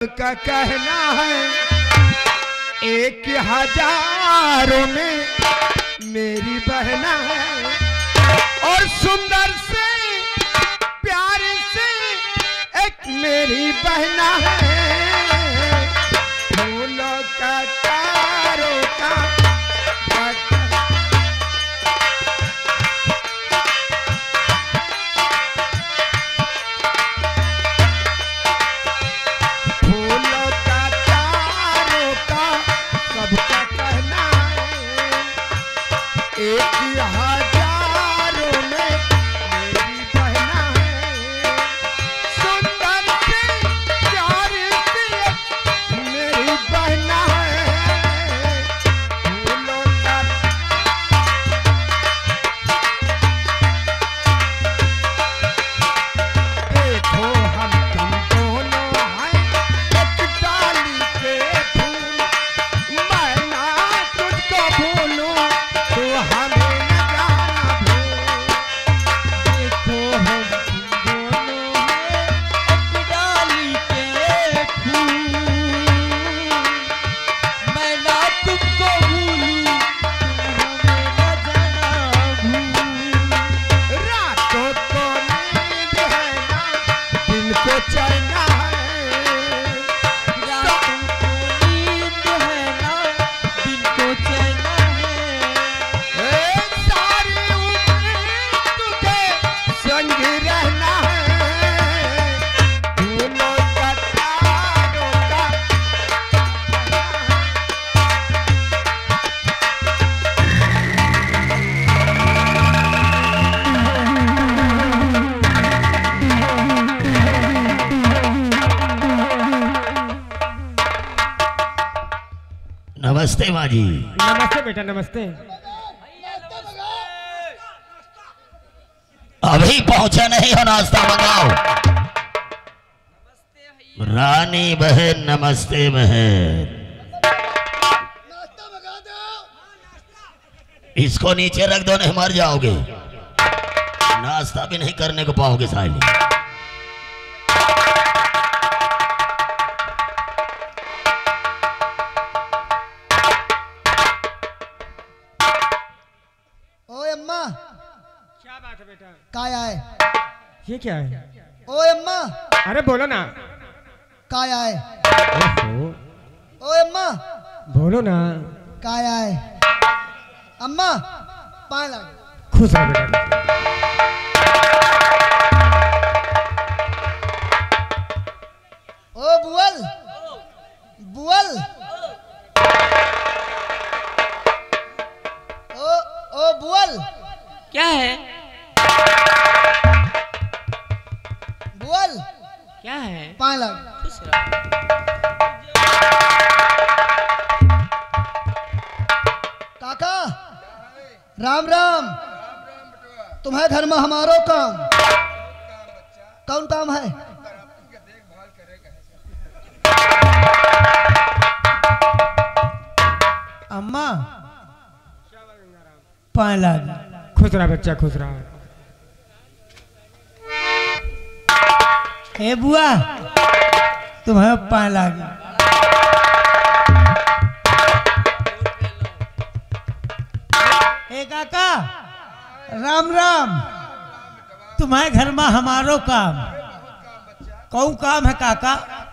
सबका कहना है 1000 में मेरी बहना है और सुंदर से प्यारी से एक मेरी बहना है। फूलों का तारों का सबका कहना है 1000 में मेरी बहना है। सुंदर से प्यारी से मेरी बहना है। फूलों का देखो हम तुम दोनों हैं एक डाली के फूल, मैं ना तुझको भूलूं तो हमें न जाना भूल। देखो हम तुम दोनों हैं एक डाली के फूल, मैं ना तुमको भूलूं तुम हमें न जाना भूल। रातों को नींद है ना दिन को चैना है। रातों को नींद है ना दिन को चैन है। सारी उम्र तुझे संग रहना है। फूलों का तारों का नमस्ते माँ जी। नमस्ते बेटा नमस्ते। अभी पहुंचे नहीं हो, नाश्ता मंगाओ। रानी बहन नमस्ते बहन। इसको नीचे रख दो, नहीं मर जाओगे। नाश्ता भी नहीं करने को पाओगे साली। ओए अम्मा क्या बात है बेटा? काय आए? ये क्या है? ओए अम्मा अरे बोलो ना। काय आए? ओहो, ओए अम्मा बोलो ना। काय आए? अम्मा पाए लग। खुश रहो बेटा। ओ बुअल बुअल ओ बुअल क्या है? बुअल क्या है? पाए लग। खुश रहो। काका राम राम। तुम्हारे घर में हमारो काम कौन काम है? अम्मा पाए लग। खुश रहा बच्चा खुश रहा। ए बुआ तुम्हें पाए लग। ए काका राम राम। तुम्हारे घर में हमारो काम कौन काम है काका?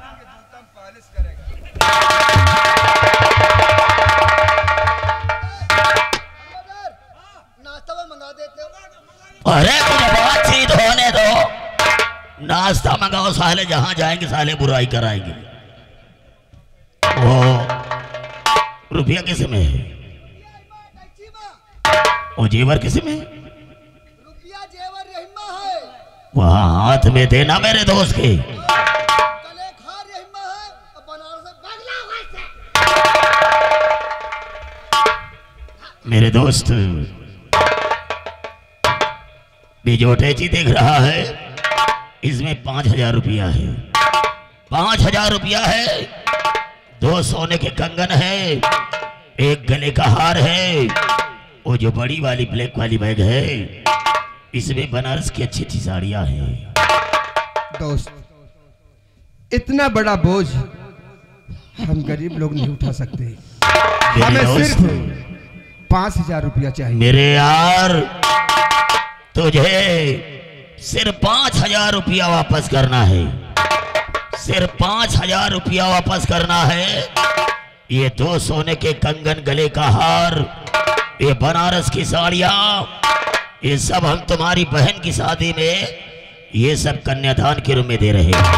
नाश्ता मंगा देते हो? अरे मुझे बातचीत होने दो। नाश्ता मंगाओ साले, जहां जाएंगे साले बुराई कराएंगे। वो रुपया किस में है? वो जेवर किस में? रुपया जेवर रहीमा है। वहाँ हाथ में देना मेरे दोस्त के। कले खा रहीमा है और बनारस से बगला वैसे। मेरे दोस्त बिजोटे जी देख रहा है, इसमें 5000 रुपया है। 5000 रुपया है। 2 सोने के कंगन है, एक गले का हार है, वो जो बड़ी वाली ब्लैक वाली बैग है, इसमें बनारस की अच्छी अच्छी साड़ियां हैं। दोस्त इतना बड़ा बोझ हम गरीब लोग नहीं उठा सकते, मेरे हमें दोस्त, सिर्फ 5,000 रुपया चाहिए। मेरे यार तुझे सिर्फ 5,000 रुपया वापस करना है, सिर्फ 5,000 रुपया वापस करना है। ये 2 सोने के कंगन, गले का हार, ये बनारस की साड़ियां, ये सब हम तुम्हारी बहन की शादी में ये सब कन्यादान के रूप में दे रहे हैं।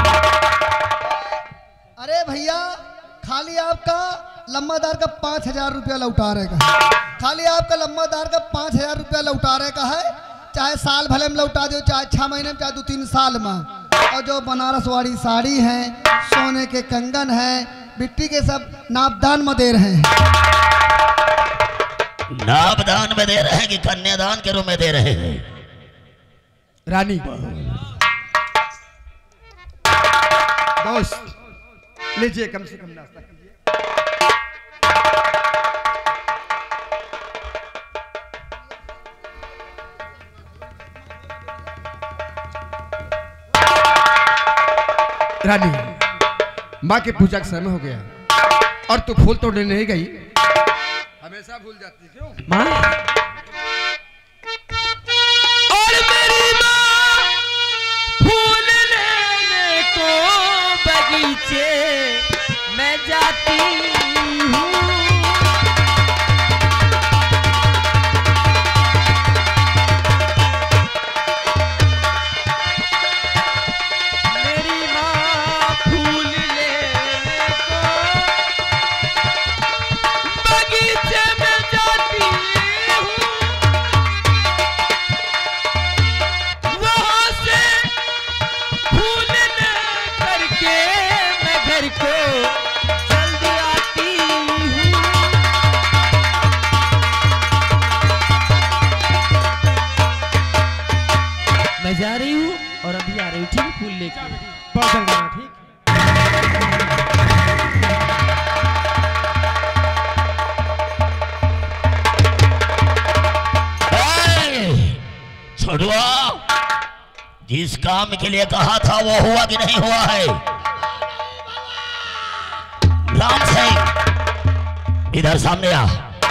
अरे भैया, खाली आपका लम्बादार का 5,000 रुपया लौटा रहेगा, खाली आपका लम्बादार का 5,000 रुपया लौटा रहे का है। चाहे साल भले में लौटा दो, चाहे 6 महीने में, चाहे 2-3 साल में। और जो बनारस वाली साड़ी है, सोने के कंगन है, मिट्टी के सब नापदान में दे रहे हैं। नापदान में दे रहे हैं कि कन्यादान के रूप में दे रहे हैं? रानी दोस्त लीजिए, कम से कम नाश्ता कीजिए। रानी, माँ की पूजा का समय हो गया और तू फूल तोड़ने नहीं गई, हमेशा भूल जाती क्यों? माँ, और मेरी माँ फूल लेने को बगीचे में जाती हूँ। मेरी माँ फूल लेने को बगीचे में जाती हूँ। वहाँ से फूल ले करके मैं घर को जल्दी आती हूँ। मैं जा रही हूँ और अभी आ रही हूँ, ठीक है? फूल लेके बहुत धन्यवाद, ठीक। छोड़ुआ, जिस काम के लिए कहा था वो हुआ कि नहीं हुआ है? राम सिंह, इधर सामने आ,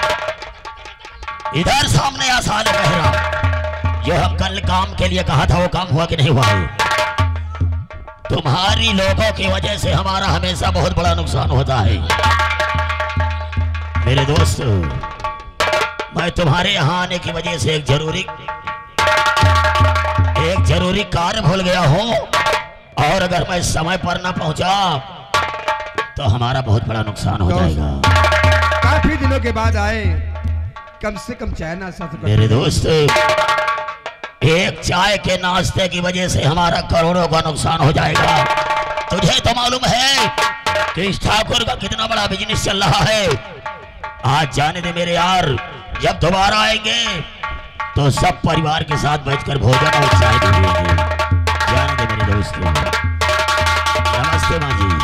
इधर सामने आ साले बहरा। जो हम कल काम के लिए कहा था वो काम हुआ कि नहीं हुआ है? तुम्हारी लोगों की वजह से हमारा हमेशा बहुत बड़ा नुकसान होता है। मेरे दोस्त, मैं तुम्हारे यहाँ आने की वजह से एक जरूरी कार्य भूल गया हूँ, और अगर मैं समय पर न पहुंचा तो हमारा बहुत बड़ा नुकसान हो जाएगा। काफी दिनों के बाद आए, कम से कम चाय नाश्ता तो मेरे दोस्त, एक चाय के नाश्ते की वजह से हमारा करोड़ों का नुकसान हो जाएगा। तुझे तो मालूम है कि इस ठाकुर का कितना बड़ा बिजनेस चल रहा है। आज जाने दे मेरे यार, जब दोबारा आएंगे तो सब परिवार के साथ बैठकर भोजन और चाय पीएंगे। जाने दे मेरे दोस्त। नमस्ते माँ जी।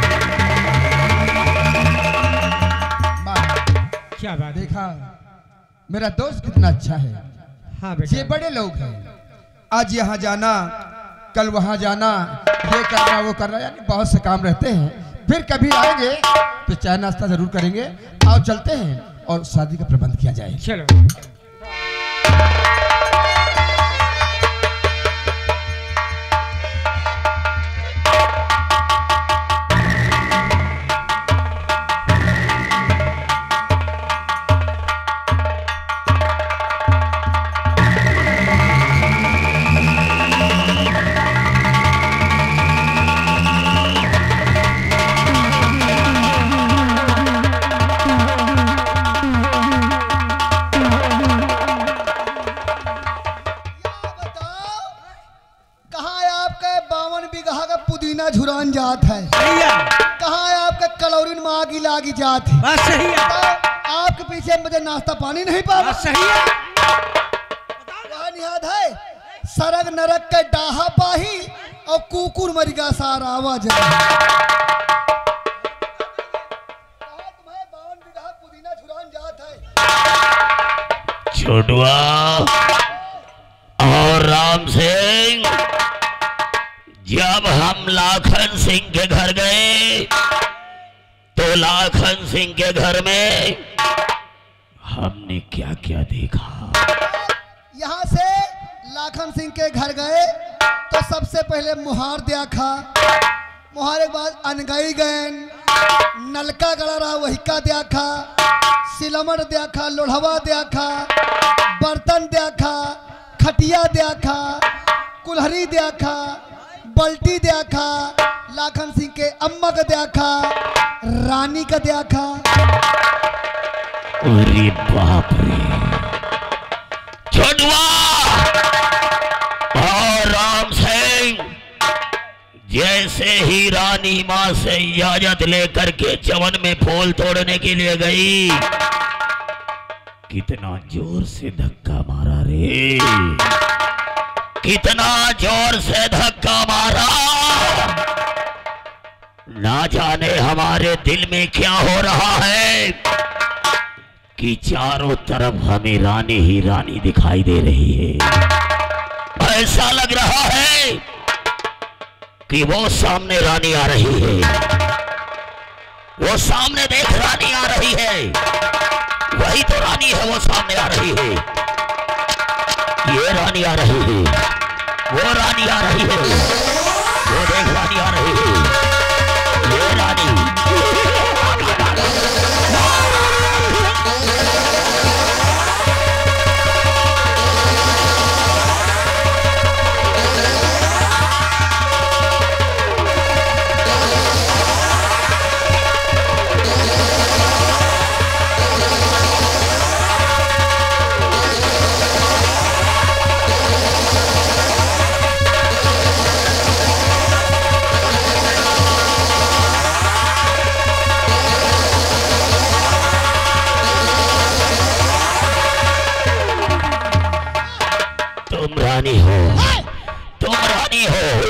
क्या बात, देखा मेरा दोस्त कितना अच्छा है। हाँ बेटा, ये बड़े लोग हैं, आज यहाँ जाना, कल वहाँ जाना, ये करना वो करना, यानी बहुत से काम रहते हैं। फिर कभी आएंगे तो चाय नाश्ता जरूर करेंगे। आओ चलते हैं और शादी का प्रबंध किया जाए। चलो। झुरान जात है, कहाँ है आपका कलौरीन में आगी लागी जात है। बात सही है। तो आपके पीछे मुझे नाश्ता पानी नहीं पा। बात सही है। याद है सरग नरक के डाहा पाही और कुकुर मरिगा सारा आवाज है। तुम्हें 52 बीघा पुदीना झुरान जात है। छोटुआ और राम सिंह, जब हम लाखन सिंह के घर गए तो लाखन सिंह के घर में हमने क्या क्या देखा। यहाँ से लाखन सिंह के घर गए तो सबसे पहले मुहार देखा, मुहार के बाद अनगई गए, नलका गड़ा रहा वही का देखा, सिलमर देखा, लोढ़वा देखा, बर्तन देखा, खटिया देखा, कुल्हरी देखा, बल्टी देखा, लाखन सिंह के अम्मा का देखा, रानी का देखा। अरे बाप रे, छोटुआ और राम सिंह जैसे ही रानी माँ से इजाजत लेकर के चमन में फूल तोड़ने के लिए गई, कितना जोर से धक्का मारा रे, कितना जोर से धक्का मारा। ना जाने हमारे दिल में क्या हो रहा है कि चारों तरफ हमें रानी ही रानी दिखाई दे रही है। ऐसा लग रहा है कि वो सामने रानी आ रही है, वो सामने देख रानी आ रही है, वही तो रानी है, वो सामने आ रही है, ये रानी आ रही है, वो रानी आ रही है, वो देख रानी आ रही है, ये रानी। रानी हो, तुम रानी हो।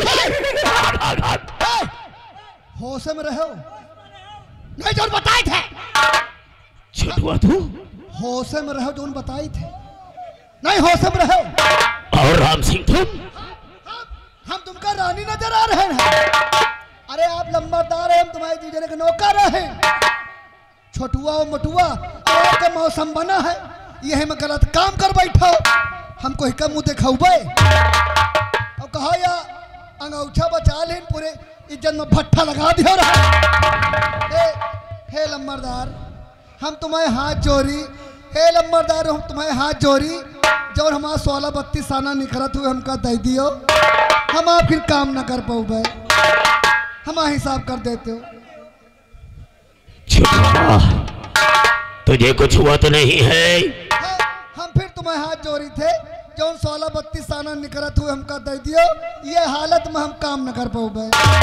होश में रहो, नहीं जो बताए थे। छुटुआ तू होश में रहो, जो बताए थे, नहीं होश में रहो। और राम सिंह तुम? हम तुमका रानी नजर आ रहे हैं। अरे आप लंबरदार हैं, हम तुम्हारे दूसरे के नौकर हैं। छोटुआ और मटुआ का मौसम बना है, यही में गलत काम कर बैठो, हमको ही कम मुँह दिखाऊबे और कहा या अंगूठा बचा लें, पूरे इज्जत में भट्ठा लगा दियो रहा। हे लंबरदार, हम तुम्हारे हाथ जोड़ी, हे लंबरदार हम तुम्हारे हाथ जोड़ी, जो हमारा 16-32 आना निकलत हुए हमका दे दियो, हम आप फिर काम ना कर पाऊबे, हमारा हिसाब कर देते हो। तुझे कुछ हुआ तो नहीं है? हम फिर तुम्हारे हाथ जोड़ी थे, जो 16-32 आना निकलत हुए हमका दे दियो, ये हालत में हम काम न कर पाऊबे।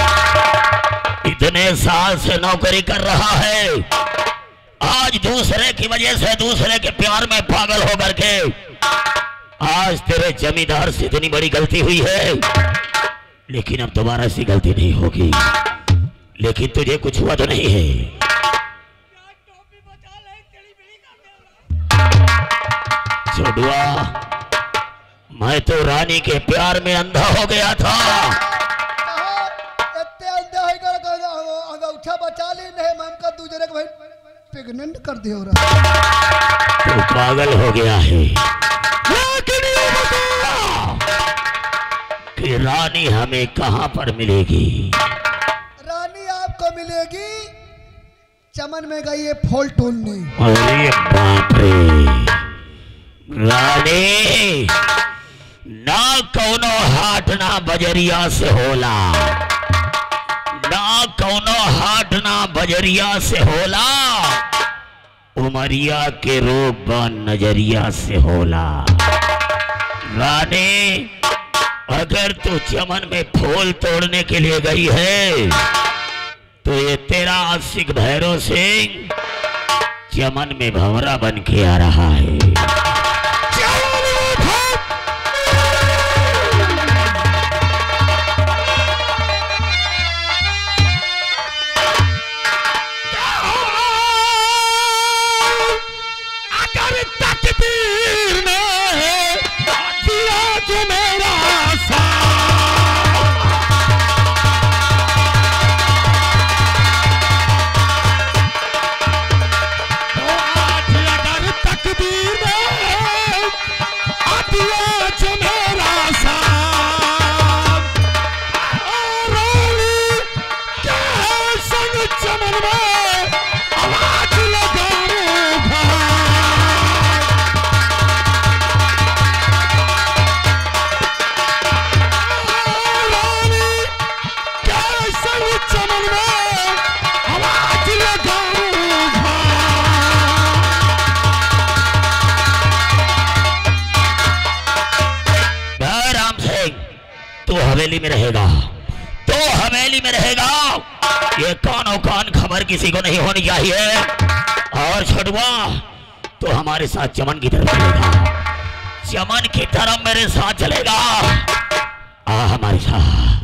इतने साल से नौकरी कर रहा है, आज दूसरे की वजह से, दूसरे के प्यार में पागल होकर के आज तेरे जमींदार से इतनी बड़ी गलती हुई है, लेकिन अब दोबारा ऐसी गलती नहीं होगी। लेकिन तुझे कुछ हुआ तो नहीं है? छोटुआ, मैं तो रानी के प्यार में अंधा हो गया था। अंगूठा बचा ली नहीं, मैं का दूसरे को भाई प्रेग्नेंट कर दिया हो रहा। तो पागल हो गया है। कि रानी हमें कहां पर मिलेगी? रानी आपको मिलेगी चमन में गई है फूल टोलने। अरे बाप रे, रानी ना कौनो हाट ना बजरिया से होला, ना कौनो हाट ना बजरिया से होला, उमरिया के रूप नजरिया से होला। रानी, अगर तू चमन में फूल तोड़ने के लिए गई है, तो ये तेरा आशिक भैरव सिंह चमन में भंवरा बन के आ रहा है। चमन में आवाज लगाऊंगा। रानी कैसे चमन में आवाज लगाऊंगा। राम सिंह तू हवेली में रहेगा, तो हवेली में रहेगा। ये कानों कान खबर किसी को नहीं होनी चाहिए। और छोटुआ तो हमारे साथ चमन की तरफ चलेगा, चमन की तरफ मेरे साथ चलेगा। आ हमारे साथ।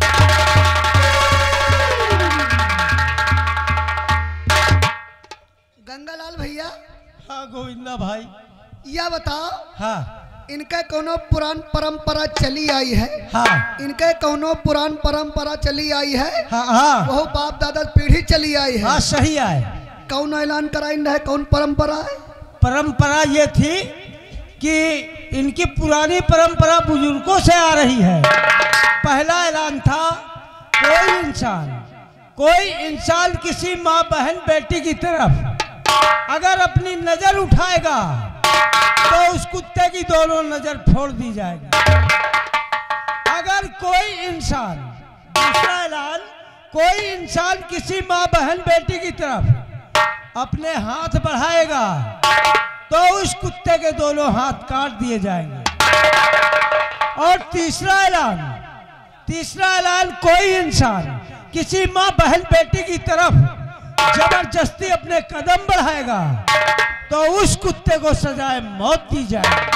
गंगालाल भैया, हाँ गोविंदा भाई। यह बताओ, हाँ इनका कोनो पुरान परंपरा चली आई है? हाँ इनके कोनो पुरान परंपरा चली आई है? हाँ हाँ वो बाप दादा पीढ़ी चली आई है। हाँ सही है। कौन ऐलान कराइन है? कौन परंपरा है? परंपरा ये थी कि इनकी पुरानी परंपरा बुजुर्गों से आ रही है। पहला ऐलान था, कोई इंसान किसी माँ बहन बेटी की तरफ अगर अपनी नजर उठाएगा तो उस कुत्ते की दोनों नजर फोड़ दी जाएगी। अगर कोई इंसान, दूसरा ऐलान, कोई इंसान किसी माँ बहन बेटी की तरफ अपने हाथ बढ़ाएगा तो उस कुत्ते के दोनों हाथ काट दिए जाएंगे। और तीसरा ऐलान, कोई इंसान किसी माँ बहन बेटी की तरफ जबरदस्ती अपने कदम बढ़ाएगा तो उस कुत्ते को सजाए मौत दी जाएगी।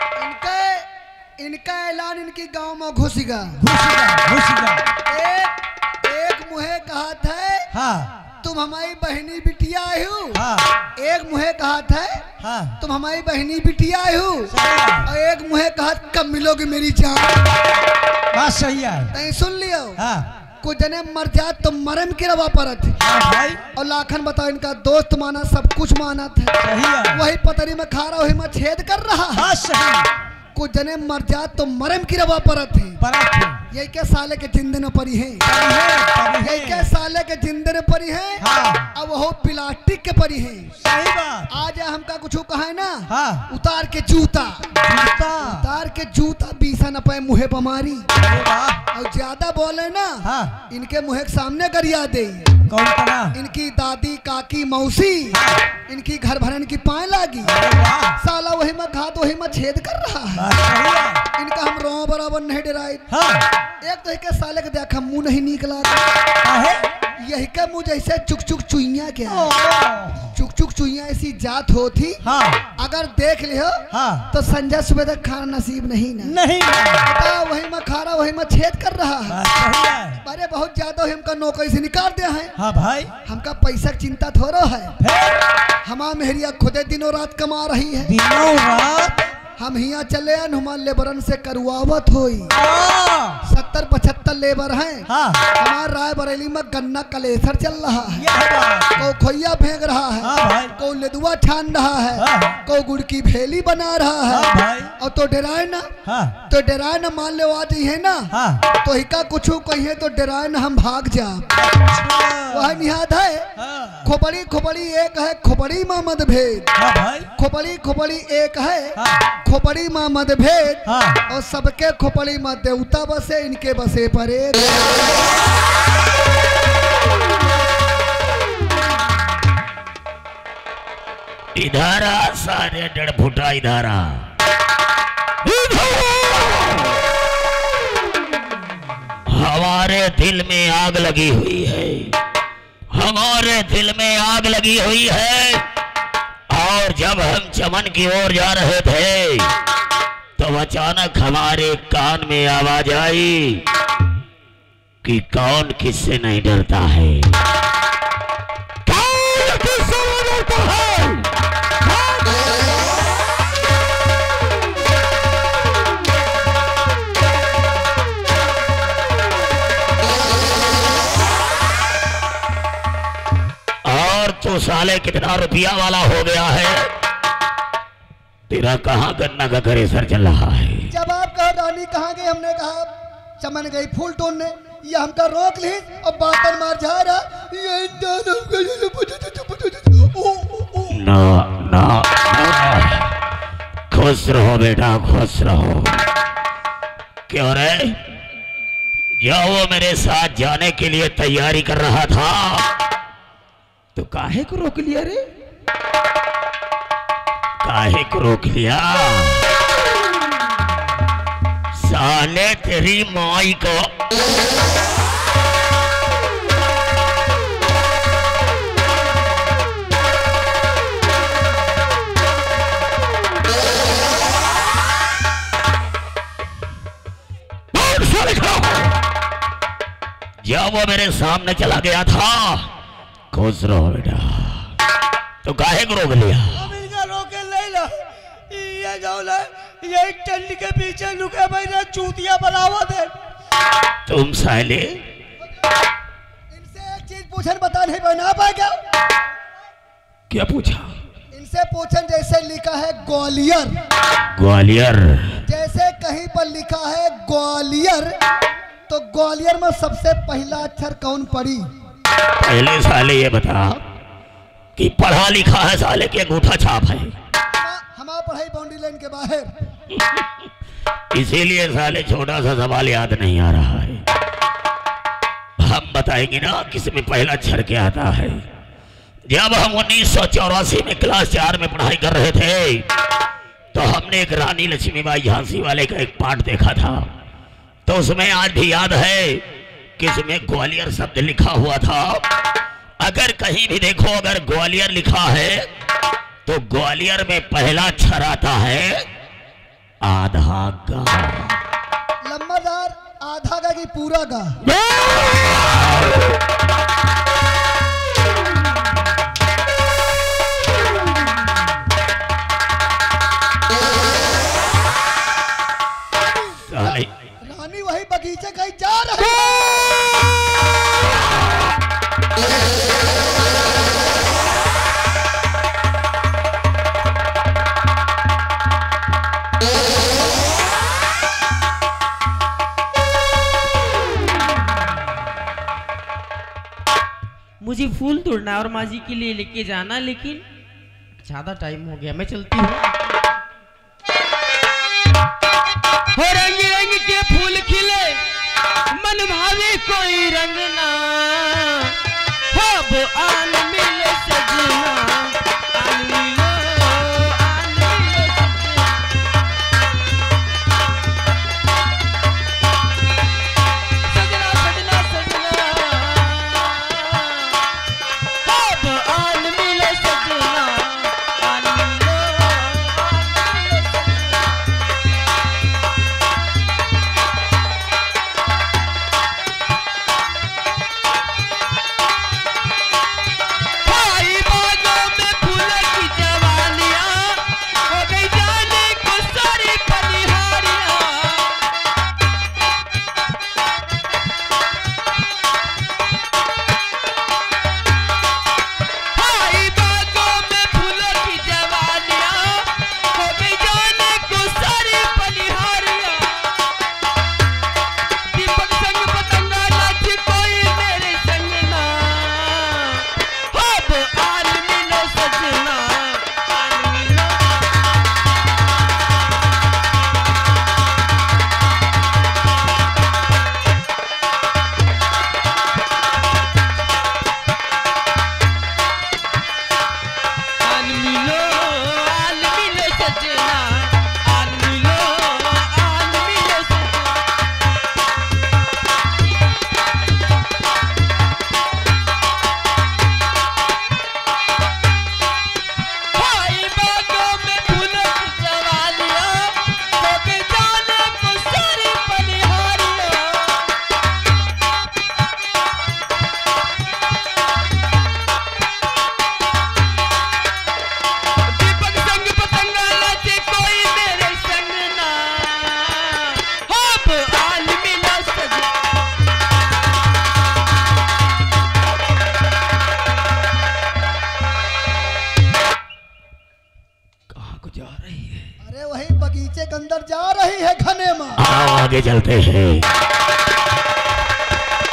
इनका ऐलान इनके गांव में घुसेगा। एक मुहे कहा था, हाँ तुम हमारी बहनी बिटिया हो। हाँ एक मुहे कहा था, हाँ तुम हमारी बहनी बिटिया हो। और एक मुहे कहा, कब मिलोगी मेरी जान। बात सही है। नहीं सुन लियो। हाँ कुछ जने मर जाए तो मरम की रवा परत। हाँ भाई और लाखन बताओ, इनका दोस्त माना, सब कुछ माना था। सही है। वही पतरी में खा रहा, वही में छेद कर रहा है। हाँ सही। कुछ जने मर जाए तो मरम की रवा परत है। यही के साले के जिंदन परी है, यही के साले के जिंदन परी है। हाँ। अब वो प्लास्टिक के परी है। सही बात। आज हमका कुछ कहा है ना, हाँ उतार के जूता बीसा न पाए मुहे पमारी। और ज्यादा बोले ना, हाँ इनके मुहे के सामने गरिया दे। कौन करा? इनकी दादी काकी मौसी, इनकी घर भरन की पाए लागी। साला वही में घात वही में छेद कर रहा है। इनका हम रो बराबर नहीं डराए। हाँ। एक तो के साले के देखा मुंह नहीं निकला, यही का मुंह जैसे चुक चुक चुइया के। चुक चुक चुइया ऐसी जात होती। हाँ। अगर देख लियो, हाँ, तो संजय सुबह तक खाना नसीब नहीं ना। नहीं वही में खा रहा, वही में छेद कर रहा है। अरे बहुत ज्यादा हमका नौकरी से निकाल दिया है। हाँ भाई, हमका पैसा की चिंता थोड़ा है। हमारा मेहरिया खुदे दिनों रात कमा रही है। दिनों रात हम हिया चले हमारे लेबरन से करुआवत होई। 70-75 लेबर हैं। हाँ। हमारे रायबरेली में गन्ना कलेसर चल रहा है। को खोइया फेंक रहा है। हाँ को लेदुआ छान रहा है। हाँ। को गुड़ की भेली बना रहा है। हाँ भाई। और तो डराए ना, हाँ। तो डराए ना, मान ले आ है ना, हाँ। तो हिका कुछ कहिए तो डराए ना हम भाग जा। वह निहाद है। हाँ। खोपड़ी खोपड़ी एक है, खोपड़ी में मतभेद। हाँ भाई। खोपड़ी खोपड़ी एक है। हाँ। खोपड़ी में मतभेद। हाँ। और सबके खोपड़ी में देवता बसे, इनके बसे परे। इधर आ सारे 1.5 फुटा, इधर आ। हमारे दिल में आग लगी हुई है, हमारे दिल में आग लगी हुई है। और जब हम चमन की ओर जा रहे थे तो अचानक हमारे कान में आवाज आई कि कौन किससे नहीं डरता है, कौन किससे नहीं डरता है। और तो साले कितना रुपया वाला हो गया है, तेरा कहाँ गन्ना का करेसर चल रहा है। जब आप कहा रानी कहाँ गई, हमने कहा चमन गई फूल तोड़ने। ये हमका रोक ली और बातन मार जा रहा ना ना खुश रहो बेटा, खुश रहो। क्यों रे? जब वो मेरे साथ जाने के लिए तैयारी कर रहा था तो काहे को रोक लिया रे? काहे को रोक लिया? साले तेरी माई को जब वो मेरे सामने चला गया था, खुश रहो बेटा, तो काहे को रोक लिया? अब इनका रोके ले लो, ये जो ले ये टेंट के पीछे लुके भाई ना चूतिया बनावा दे। तुम साले इनसे एक चीज पूछन बता नहीं बना पाएगा। क्या पूछा? इनसे पूछन जैसे लिखा है ग्वालियर, ग्वालियर, जैसे कहीं पर लिखा है ग्वालियर, तो ग्वालियर में सबसे पहला अक्षर कौन पड़ी? पहले साले ये बता कि पढ़ा लिखा है साले के अंगूठा छाप है। हमारा पढ़ाई बाउंड्री लाइन के बाहर, इसीलिए साले छोटा सा सवाल याद नहीं आ रहा है। हम बताएंगे ना किसमें पहला अक्षर क्या आता है। जब हम 1984 में क्लास 4 में पढ़ाई कर रहे थे तो हमने एक रानी लक्ष्मीबाई झांसी वाले का एक पाठ देखा था, तो उसमें आज भी याद है कि उसमें ग्वालियर शब्द लिखा हुआ था। अगर कहीं भी देखो अगर ग्वालियर लिखा है तो ग्वालियर में पहला अक्षर आता है आधा गा। लंबादार आधा का कि पूरा का? रानी वही बगीचे कहीं जा रही मुझे फूल तोड़ना और माँ जी के लिए लेके जाना, लेकिन ज्यादा टाइम हो गया, मैं चलती हूँ। हो रंग रंग के फूल खिले मन भावे कोई रंग ना, हो वो आन मिले सजना, आन मिलो, आन मिलो सजना। सजना सजना सजना, हो वो आन मिलो सजना, आन मिलो, आन मिलो सजना। भाई बागों में फूलों की जवानियां, हो गई जाने को सारी पनिहारियां। भाई बागों में फूलों की जवानियां, हो गई जाने को सारी पनिहारियां। दीपक संग पतंगा नाचे कोई मेरे संग ना, हो वो आन मिलो सजना, आन मिलो। आन मिलो, आन मिलो सजना, आन मिलो, आन मिलो सजना। भाई बागों में फूलों की जवानियां, हो गई जाने को सारी पनिहारियां। दीपक संग पतंगा नाचे कोई मेरे संग ना, हो वो आन मिलो सजना। कहाँ को जा रही है? अरे वही बगीचे के अंदर जा रही है घने में। आओ आगे चलते हैं।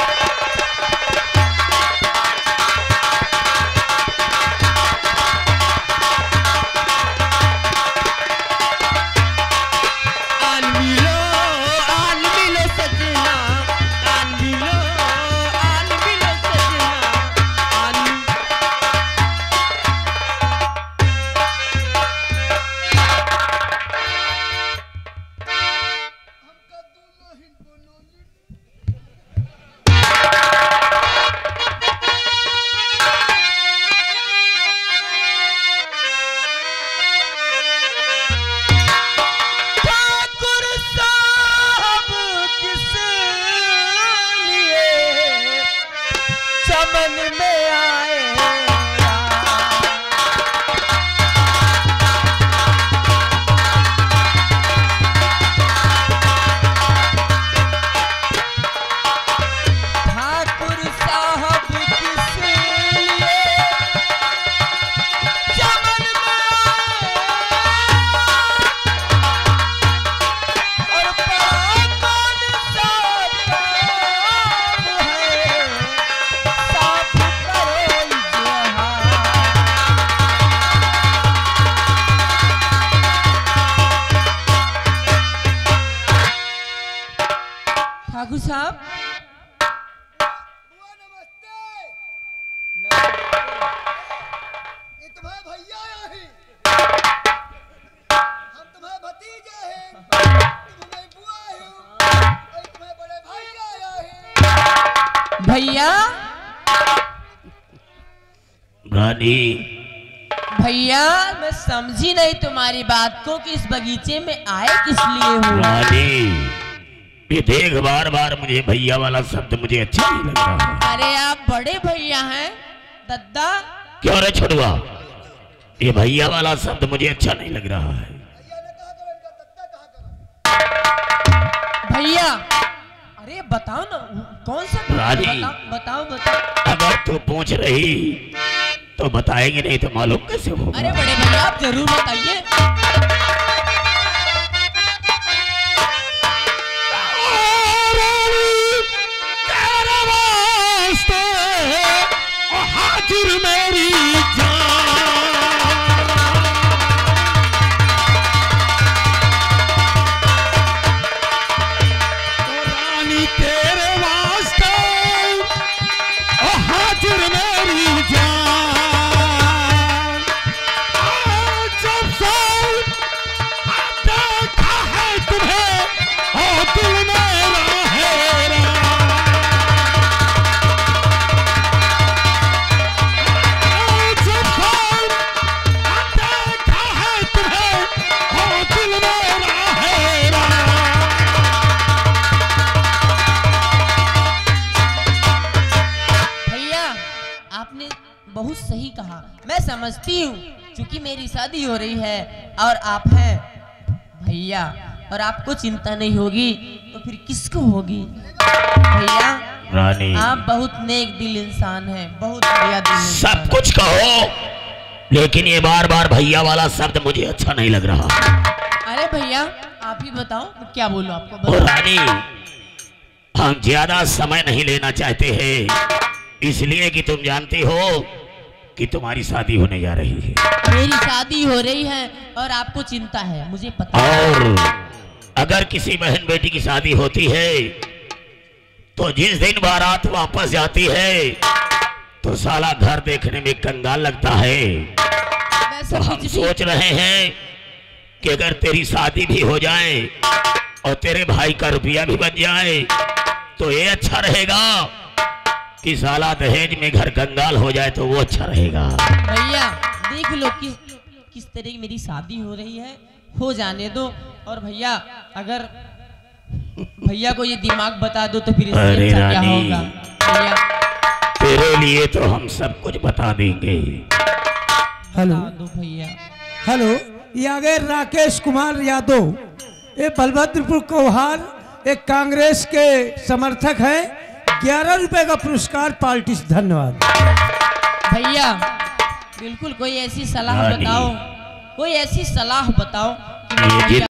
साहब। बुआ नमस्ते। ये तुम्हारे भैया आया है। हम तुम्हारे भतीजे हैं। तुम हमारी बुआ हो। और तुम्हारे बड़े भैया आया है। भैया रानी, भैया मैं समझी नहीं तुम्हारी बात को कि इस बगीचे में आए किस लिए हो। रानी, ये देख बार बार मुझे भैया वाला शब्द मुझे अच्छा नहीं लग रहा है। अरे आप बड़े भैया हैं दद्दा। क्यों रे छोड़ुआ, ये भैया वाला शब्द मुझे अच्छा नहीं लग रहा है। भैया ने कहा करो, इनका दत्ता कहा करो। भैया अरे बताओ ना कौन सा रानी। बताओ बताओ। अगर तू पूछ रही तो बताएंगे, नहीं तो मालूम कैसे होगा। अरे बड़े भैया आप जरूर बताइए। हाजिर मेरी रानी, तेरे वास्ते ओ हाजिर मेरी जान। जब से देखा है तुम्हें ओ दिल मेरा हैरान। जब से देखा है तुम्हें ओ दिल मेरा हैरान। भैया आपने बहुत सही कहा। मैं समझती हूँ क्योंकि मेरी शादी हो रही है और आप हैं भैया और आपको चिंता नहीं होगी तो फिर किसको होगी। भैया रानी, आप बहुत नेक दिल इंसान हैं, बहुत बढ़िया दिल इंसान। सब कुछ कहो, लेकिन ये बार बार भैया वाला शब्द मुझे अच्छा नहीं लग रहा। अरे भैया आप ही बताओ मैं क्या बोलूं आपको। ओ बताओ। रानी, हम ज्यादा समय नहीं लेना चाहते हैं, इसलिए कि तुम जानती हो कि तुम्हारी शादी होने जा रही है मेरी शादी हो रही है और आपको चिंता है, मुझे पता है। और अगर किसी बहन बेटी की शादी होती है तो जिस दिन बारात वापस जाती है तो साला घर देखने में कंगाल लगता है। मैं तो हम समझ भी सोच रहे हैं कि अगर तेरी शादी भी हो जाए और तेरे भाई का रुपया भी बच जाए तो ये अच्छा रहेगा कि साला दहेज में घर कंगाल हो जाए तो वो अच्छा रहेगा। भैया देख लो किस तरह की मेरी शादी हो रही है, हो जाने दो। और भैया अगर भैया को ये दिमाग बता दो तो फिर इससे अरे अच्छा क्या रानी। होगा। भैया तेरे लिए तो हम सब कुछ बता देंगे। हेलो बता दो भैया। हेलो, ये आ गए राकेश कुमार यादव। ये बलभद्रपुर कौहार एक कांग्रेस के समर्थक हैं। 11 रुपए का पुरस्कार पार्टी से। धन्यवाद भैया बिल्कुल कोई ऐसी सलाह रानी। बताओ, कोई ऐसी सलाह बताओ कि ये भैया